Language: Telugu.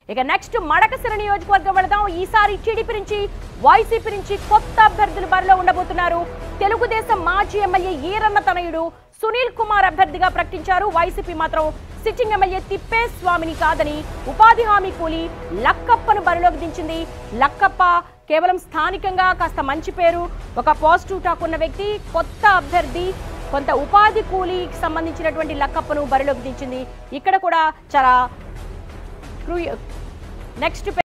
ఇక నెక్స్ట్ మడకసిర నియోజకవర్గం వెళదాం. ఈసారి టీడీపీ నుంచి వైసీపీ నుంచి కొత్త అభ్యర్థులు బరిలో ఉండబోతున్నారు. తెలుగుదేశం మాజీ ఎమ్మెల్యే ఈరన్న తనయుడు సునీల్ కుమార్ అభ్యర్థిగా ప్రకటించారు. వైసీపీ మాత్రం సిట్టింగ్ ఎమ్మెల్యే తిప్పేస్వామిని కాదని ఉపాధి హామీ కూలి లక్కప్పను బరిలోకి దించింది. లక్కప్ప కేవలం స్థానికంగా కాస్త మంచి పేరు, ఒక పాజిటివ్ టాక్ ఉన్న వ్యక్తి. కొత్త అభ్యర్థి కొంత ఉపాధి కూలీకి సంబంధించినటువంటి లక్కప్పను బరిలోకి దించింది. ఇక్కడ కూడా చాలా నెక్స్ట్